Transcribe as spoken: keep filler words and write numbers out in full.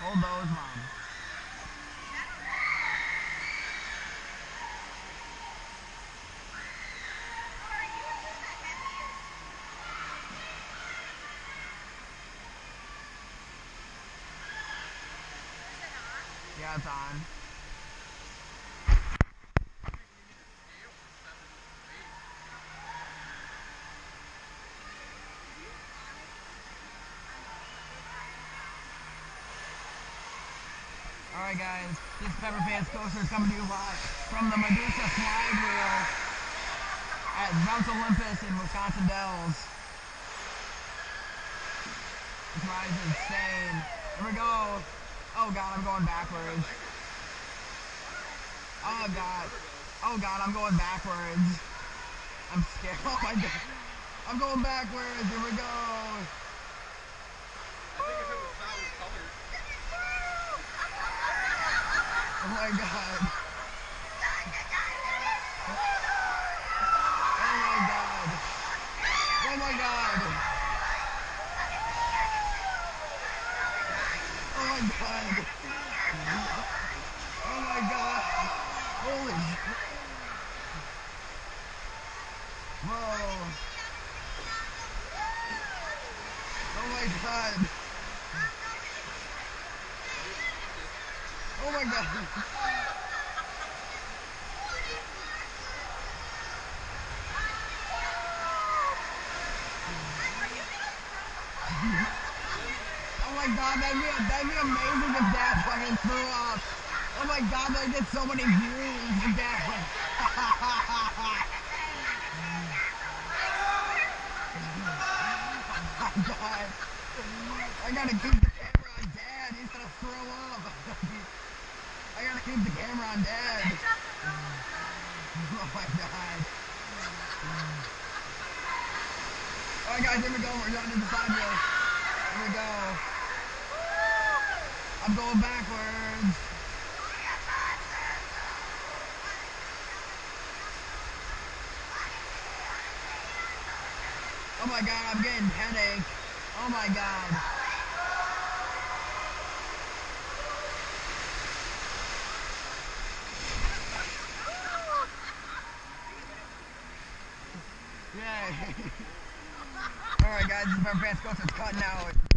Hold those, Mom. Yeah, it's on. Alright guys, this Pepper Pants coaster is coming to you live from the Medusas Slide Wheel at Mount Olympus in Wisconsin Dells. This ride is insane. Here we go. Oh god, I'm going backwards. Oh god. Oh god, I'm going backwards. I'm scared. Oh my god. I'm going backwards. Here we go. Oh my god. Oh my god. Oh my god. Oh my god. Oh my god. Holy shit. Whoa. Oh my god. Oh my god. Oh my god, that'd be, that'd be amazing if Dad fucking threw up. Oh my god, they did so many views if Dad went. Oh my god. I gotta keep the camera on Dad, he's gonna throw up. I gotta keep the camera on Dad. Oh my god. Alright guys, here we go, we're going to the side wheel. Here we go. I'm going backwards. Oh my god, I'm getting headache. Oh my god. Yay. Alright guys, this is our Ferris coaster's cutting out.